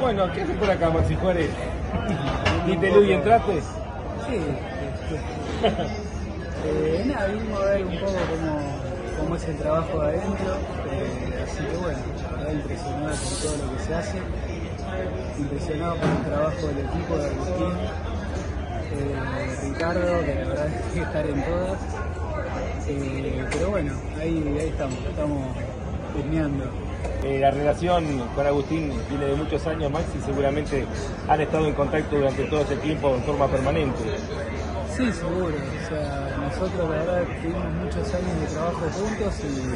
Bueno, ¿qué haces por acá, Maxi Juárez? ¿Viste Lu y entraste? Sí. Nada, vinimos a ver un poco cómo es el trabajo de adentro. Así que bueno, la verdad impresionado con todo lo que se hace. Impresionado por el trabajo del equipo de Agustín. Ricardo, que la verdad es que estar en todas. Pero bueno, ahí estamos husmeando. La relación con Agustín viene de muchos años, Maxi, seguramente han estado en contacto durante todo este tiempo en forma permanente. Sí, seguro. O sea, nosotros la verdad tuvimos muchos años de trabajo juntos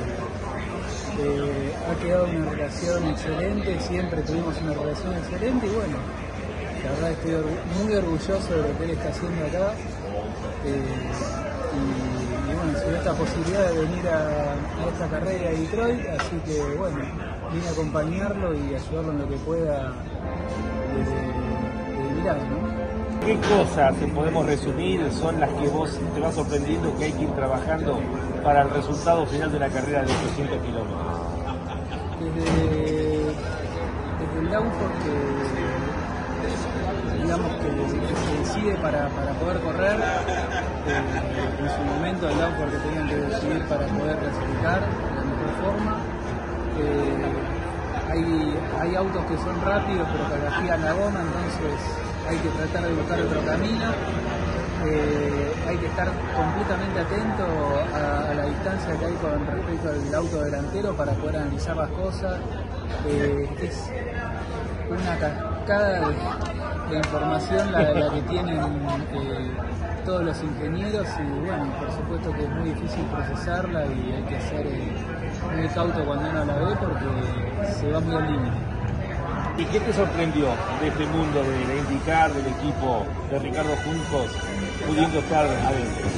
y ha quedado una relación excelente, siempre tuvimos una relación excelente y bueno, la verdad estoy muy orgulloso de lo que él está haciendo acá. Y bueno, se dio esta posibilidad de venir a esta carrera a Detroit, así que bueno, vine a acompañarlo y ayudarlo en lo que pueda desde Milán, ¿no? ¿Qué cosas, si podemos resumir, son las que vos te vas sorprendiendo que hay que ir trabajando para el resultado final de una carrera de 800 kilómetros? Desde el downforce que se decide para poder correr, en su momento el downforce que tenían que decidir para poder clasificar de la mejor forma. Hay autos que son rápidos pero que gastan la goma, entonces hay que tratar de buscar otro camino. Hay que estar completamente atento a la distancia que hay con respecto al auto delantero para poder analizar las cosas. Es una cascada de información la que tienen todos los ingenieros y bueno, por supuesto que es muy difícil procesarla y hay que ser muy cauto cuando uno la ve porque se va muy al límite. ¿Y qué te sorprendió de este mundo de la IndyCar, del equipo de Ricardo Juncos, pudiendo estar adentro?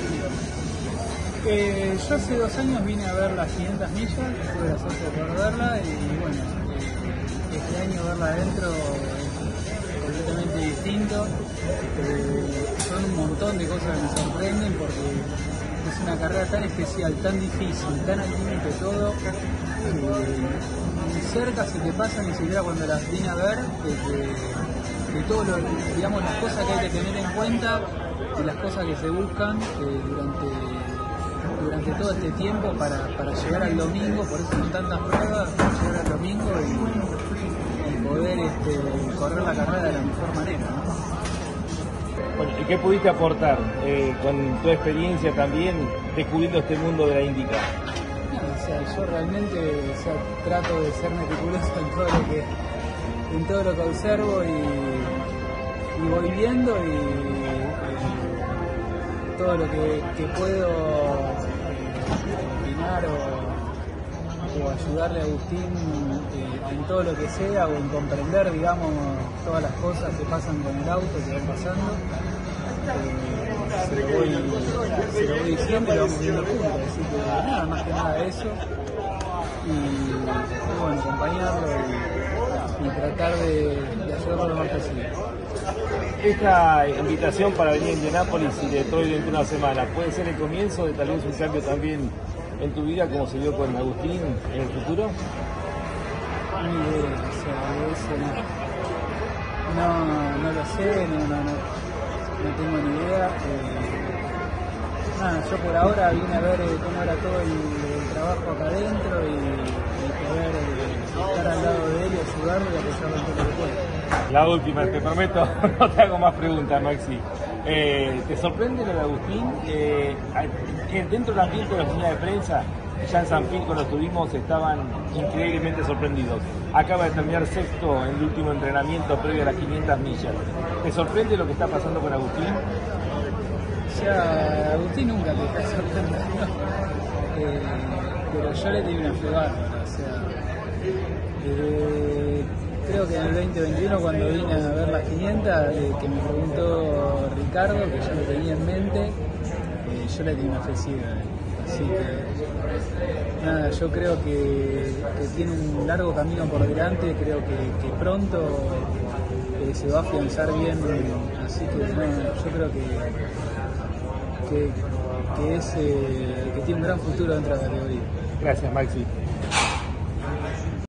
Yo hace 2 años vine a ver las 500 millas, tuve la suerte de poder verla y bueno, este año verla adentro es completamente distinto. Son un montón de cosas que me sorprenden porque es una carrera tan especial, tan difícil, tan al límite todo. Ni cerca se te pasa ni siquiera cuando las vine a ver de todo lo, digamos, las cosas que hay que tener en cuenta y las cosas que se buscan durante todo este tiempo para llegar al domingo, por eso son tantas pruebas, para llegar al domingo y poder correr la carrera de la mejor manera, ¿no? Bueno, ¿y qué pudiste aportar con tu experiencia también descubriendo este mundo de la IndyCar? O sea, yo realmente trato de ser meticuloso en todo lo que observo y voy viendo y todo lo que puedo opinar o ayudarle a Agustín en todo lo que sea o en comprender, digamos, todas las cosas que pasan con el auto, que van pasando. Se lo voy diciendo y lo vamos viendo juntos, así que nada, más que nada eso y bueno, acompañarlo y tratar de ayudarlo lo más posible. Esta invitación para venir a Indianápolis y Detroit dentro de una semana, ¿puede ser el comienzo de tal vez un cambio también en tu vida como se dio con Agustín en el futuro? Ni idea, o sea, eso no lo sé, no tengo ni idea. Nada, yo por ahora vine a ver cómo era todo el trabajo acá adentro y poder estar al lado de él y ayudarlo y apoyarlo en todo lo que pueda. La última, te prometo, no te hago más preguntas, Maxi. ¿Te sorprende lo de Agustín? Dentro del ambiente de la oficina de prensa, ya en San Phil cuando estuvimos estaban increíblemente sorprendidos. Acaba de terminar sexto en el último entrenamiento previo a las 500 millas. ¿Te sorprende lo que está pasando con Agustín? O sea, Agustín nunca te está sorprendiendo, pero yo le tengo una fe bárbara, o sea, creo que en el 2021 cuando vine a ver las 500, que me preguntó Ricardo, que yo lo tenía en mente, yo le tenía una fe ciega, así que nada, yo creo que tiene un largo camino por delante, creo que pronto se va a afianzar bien, así que yo creo que tiene un gran futuro dentro de la categoría. Gracias, Maxi.